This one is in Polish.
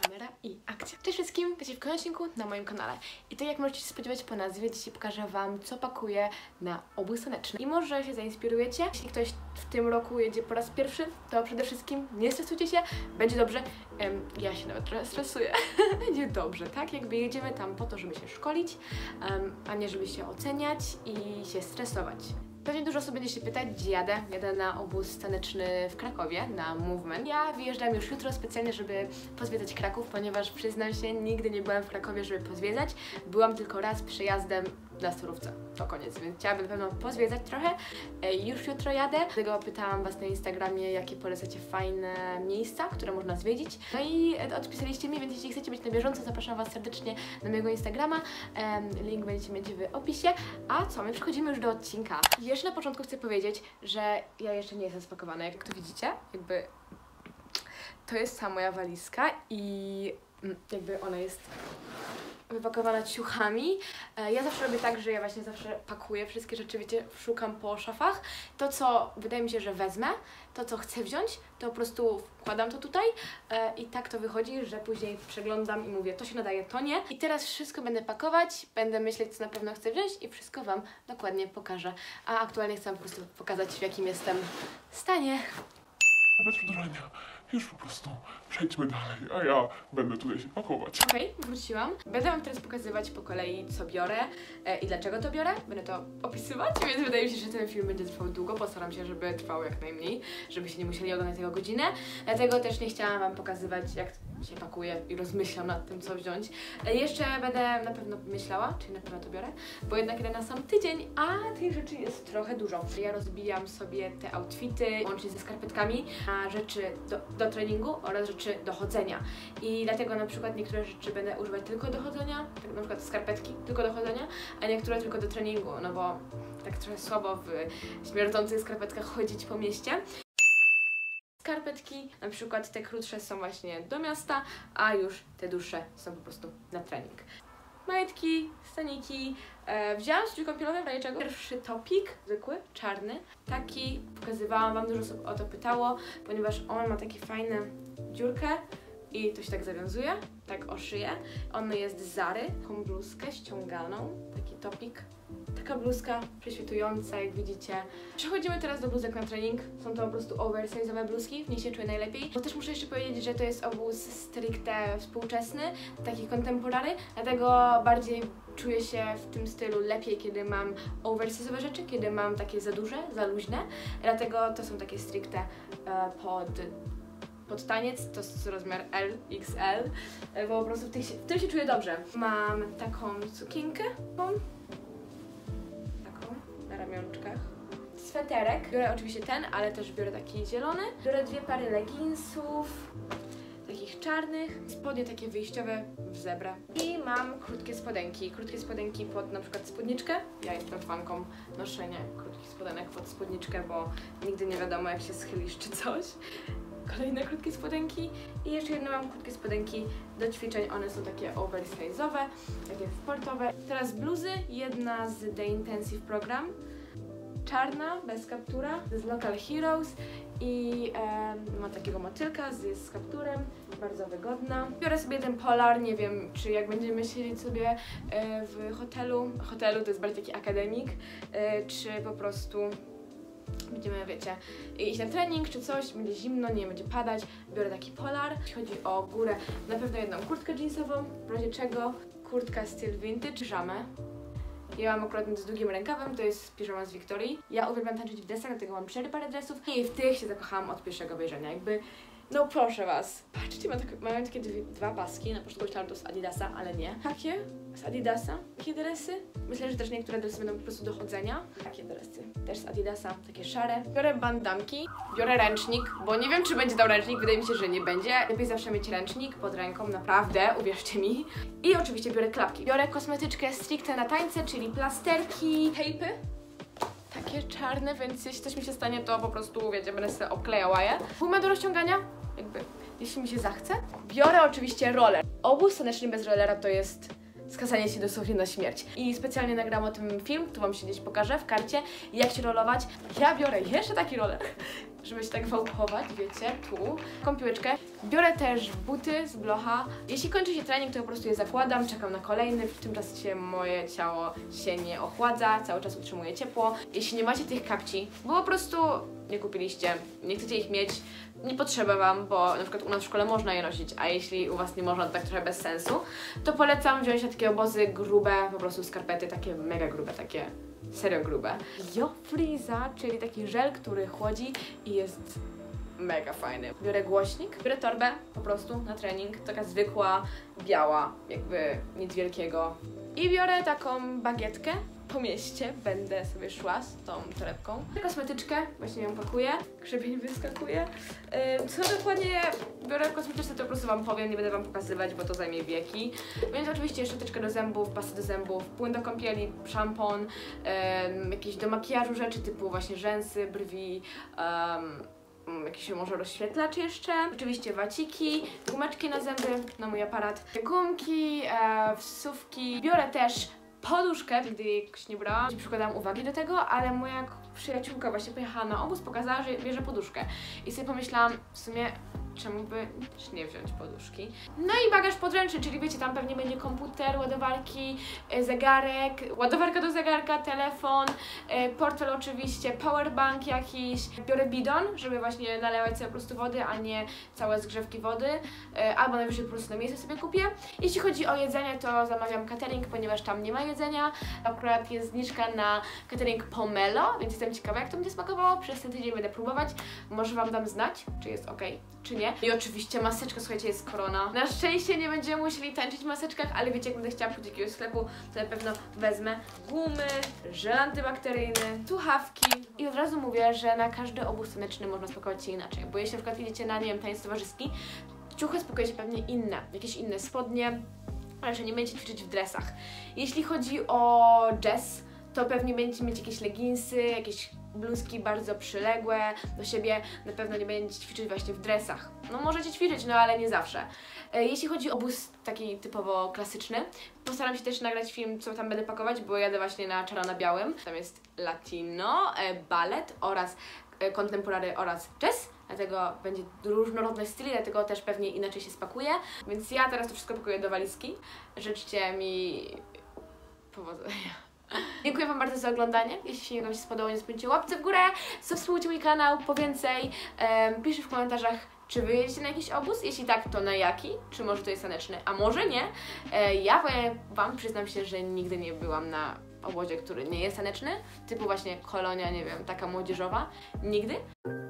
kamera i akcja. Cześć wszystkim, witajcie w kolejnym odcinku na moim kanale. I tak jak możecie się spodziewać po nazwie, dzisiaj pokażę Wam, co pakuję na obóz taneczny. I może się zainspirujecie. Jeśli ktoś w tym roku jedzie po raz pierwszy, to przede wszystkim nie stresujcie się, będzie dobrze. Ja się nawet trochę stresuję. Będzie dobrze, tak? Jakby jedziemy tam po to, żeby się szkolić, a nie żeby się oceniać i się stresować. Pewnie dużo osób będzie się pytać, gdzie jadę. Jadę na obóz taneczny w Krakowie, na Movement. Ja wyjeżdżam już jutro specjalnie, żeby pozwiedzać Kraków, ponieważ przyznam się, nigdy nie byłam w Krakowie, żeby pozwiedzać. Byłam tylko raz przejazdem na Starówce. To koniec, więc chciałabym na pewno pozwiedzać trochę. Już jutro jadę. Dlatego pytałam Was na Instagramie, jakie polecacie fajne miejsca, które można zwiedzić. No i odpisaliście mi, więc jeśli chcecie być na bieżąco, zapraszam Was serdecznie na mojego Instagrama. Link będziecie mieć w opisie. A co, my przechodzimy już do odcinka. Jeszcze na początku chcę powiedzieć, że ja jeszcze nie jestem spakowana. Jak to widzicie, jakby to jest sama moja walizka i jakby ona jest wypakowana ciuchami. Ja zawsze robię tak, że ja właśnie zawsze pakuję wszystkie rzeczy, wiecie, szukam po szafach. To, co wydaje mi się, że wezmę, to, co chcę wziąć, to po prostu wkładam to tutaj i tak to wychodzi, że później przeglądam i mówię, to się nadaje, to nie. I teraz wszystko będę pakować, będę myśleć, co na pewno chcę wziąć i wszystko Wam dokładnie pokażę. A aktualnie chcę po prostu pokazać, w jakim jestem stanie. Bez przedłużania, już po prostu przejdźmy dalej, a ja będę tutaj się pakować. Okej, wróciłam. Będę Wam teraz pokazywać po kolei, co biorę i dlaczego to biorę. Będę to opisywać, więc wydaje mi się, że ten film będzie trwał długo. Postaram się, żeby trwał jak najmniej, żebyście nie musieli oglądać tego godzinę. Dlatego też nie chciałam Wam pokazywać, jak się pakuję i rozmyślam nad tym, co wziąć. Jeszcze będę na pewno myślała, czyli na pewno to biorę, bo jednak idę na sam tydzień, a tych rzeczy jest trochę dużo. Ja rozbijam sobie te outfity, łącznie ze skarpetkami, na rzeczy do treningu oraz rzeczy do chodzenia. I dlatego na przykład niektóre rzeczy będę używać tylko do chodzenia, tak na przykład skarpetki tylko do chodzenia, a niektóre tylko do treningu, no bo tak trochę słabo w śmierdzących skarpetkach chodzić po mieście. Skarpetki, na przykład te krótsze są właśnie do miasta, a już te dłuższe są po prostu na trening. Majtki, staniki, wzięłam strój kąpielowy, w razie czego. Pierwszy topik, zwykły, czarny. Taki, pokazywałam Wam, dużo osób o to pytało, ponieważ on ma takie fajne dziurkę i to się tak zawiązuje, tak o szyję. On jest z Zary, taką bluzkę ściąganą, taki topik. Taka bluzka prześwitująca, jak widzicie. Przechodzimy teraz do bluzek na trening. Są to po prostu oversize'owe bluzki, w niej się czuję najlepiej. Bo też muszę jeszcze powiedzieć, że to jest obóz stricte współczesny, taki contemporary, dlatego bardziej czuję się w tym stylu lepiej, kiedy mam oversize'owe rzeczy, kiedy mam takie za duże, za luźne. Dlatego to są takie stricte pod taniec, to jest rozmiar L, XL, bo po prostu w tym się czuję dobrze. Mam taką sukienkę, na ramionczkach. Sweterek. Biorę oczywiście ten, ale też biorę taki zielony. Biorę dwie pary leginsów, takich czarnych. Spodnie takie wyjściowe w zebrę. I mam krótkie spodenki. Krótkie spodenki pod na przykład spódniczkę. Ja jestem fanką noszenia krótkich spodenek pod spódniczkę, bo nigdy nie wiadomo, jak się schylisz czy coś. Kolejne krótkie spodenki i jeszcze jedno mam krótkie spodenki do ćwiczeń, one są takie oversize'owe, takie sportowe. Teraz bluzy, jedna z The Intensive Program, czarna, bez kaptura, z Local Heroes i ma takiego motylka z kapturem, bardzo wygodna. Biorę sobie ten polar, nie wiem, czy jak będziemy siedzieć sobie w hotelu to jest bardziej taki akademik, czy po prostu będziemy, wiecie, iść na trening czy coś, będzie zimno, nie będzie padać, biorę taki polar. Jeśli chodzi o górę, na pewno jedną kurtkę jeansową, w razie czego kurtka styl vintage, piżamę. Ja mam akurat z długim rękawem, to jest piżama z Wiktorii. Ja uwielbiam tańczyć w dresach, dlatego mam 4 pary dresów i w tych się zakochałam od pierwszego obejrzenia, jakby. No proszę Was, patrzcie, mają takie dwa paski, na początku myślałam, że to z Adidasa, ale nie. Takie z Adidasa, takie dresy. Myślę, że też niektóre dresy będą po prostu do chodzenia. Takie dresy, też z Adidasa, takie szare. Biorę bandamki, biorę ręcznik, bo nie wiem, czy będzie dał ręcznik, wydaje mi się, że nie będzie. Lepiej zawsze mieć ręcznik pod ręką, naprawdę, uwierzcie mi. I oczywiście biorę klapki. Biorę kosmetyczkę stricte na tańce, czyli plasterki, tejpy. Takie czarne, więc jeśli coś mi się stanie, to po prostu, wiecie, będę sobie obklejała je. Gumę do rozciągania, jakby, jeśli mi się zachce. Biorę oczywiście roller. Obóz taneczny bez rollera to jest skazanie się dosłownie na śmierć. I specjalnie nagram o tym film, tu Wam się gdzieś pokażę w karcie, jak się rollować. Ja biorę jeszcze taki roller, żeby się tak wałkować, wiecie, tu. Taką piłeczkę. Biorę też buty z blocha. Jeśli kończy się trening, to po prostu je zakładam, czekam na kolejny. W tym czasie moje ciało się nie ochładza, cały czas utrzymuje ciepło. Jeśli nie macie tych kapci, bo po prostu nie kupiliście, nie chcecie ich mieć, nie potrzeba wam, bo na przykład u nas w szkole można je nosić, a jeśli u was nie można, to tak trochę bez sensu, to polecam wziąć na takie obozy grube, po prostu skarpety, takie mega grube, takie serio grube. Jofriza, czyli taki żel, który chłodzi i jest mega fajny. Biorę głośnik, biorę torbę po prostu na trening, taka zwykła, biała, jakby nic wielkiego. I biorę taką bagietkę. Po mieście będę sobie szła z tą torebką. Kosmetyczkę, właśnie ją pakuję, grzebień wyskakuje. Co dokładnie biorę kosmetyczne, to po prostu wam powiem, nie będę wam pokazywać, bo to zajmie wieki. Więc oczywiście szczoteczkę do zębów, pasta do zębów, płyn do kąpieli, szampon, jakieś do makijażu rzeczy typu właśnie rzęsy, brwi, jakiś może rozświetlacz jeszcze, oczywiście waciki, gumeczki na zęby, na mój aparat, gumki, wsówki. Biorę też poduszkę, nigdy jej jakoś nie brałam, nie przykładałam uwagi do tego, ale moja przyjaciółka właśnie pojechała na obóz, pokazała, że bierze poduszkę. I sobie pomyślałam, w sumie czemu by też nie wziąć poduszki. No i bagaż podręczny, czyli wiecie, tam pewnie będzie komputer, ładowarki, zegarek, ładowarka do zegarka, telefon, portfel oczywiście, powerbank jakiś. Biorę bidon, żeby właśnie nalewać sobie po prostu wody, a nie całe zgrzewki wody, albo najwyżej po prostu na miejsce sobie kupię. Jeśli chodzi o jedzenie, to zamawiam catering, ponieważ tam nie ma jedzenia. Akurat jest zniżka na catering Pomelo, więc jestem ciekawa, jak to będzie smakowało. Przez ten tydzień będę próbować. Może wam dam znać, czy jest ok, czy nie. I oczywiście maseczka, słuchajcie, jest korona. Na szczęście nie będziemy musieli tańczyć w maseczkach, ale wiecie, jak będę chciała pójść do jakiegoś sklepu, to na pewno wezmę gumy, żel antybakteryjny, słuchawki. I od razu mówię, że na każdy obóz taneczny można spakować się inaczej, bo jeśli na przykład idziecie na, nie wiem, taniec towarzyski, ciuchy spakujecie pewnie inne, jakieś inne spodnie, ale że nie będziecie ćwiczyć w dresach. Jeśli chodzi o jazz, to pewnie będziecie mieć jakieś leginsy, jakieś bluzki bardzo przyległe do siebie, na pewno nie będziecie ćwiczyć właśnie w dresach. No możecie ćwiczyć, no ale nie zawsze. Jeśli chodzi o obóz taki typowo klasyczny, postaram się też nagrać film, co tam będę pakować, bo jadę właśnie na czarno-białym. Tam jest latino, ballet oraz contemporary oraz jazz. Dlatego będzie różnorodne styli, dlatego też pewnie inaczej się spakuje. Więc ja teraz to wszystko pakuję do walizki. Życzcie mi powodzenia. Dziękuję wam bardzo za oglądanie. Jeśli wam się spodobało, nie zapomnijcie łapce w górę, subskrybujcie mój kanał po więcej. Piszcie w komentarzach, czy wy jedziecie na jakiś obóz? Jeśli tak, to na jaki? Czy może to jest taneczny? A może nie? Ja wam przyznam się, że nigdy nie byłam na obozie, który nie jest taneczny. Typu właśnie kolonia, nie wiem, taka młodzieżowa. Nigdy.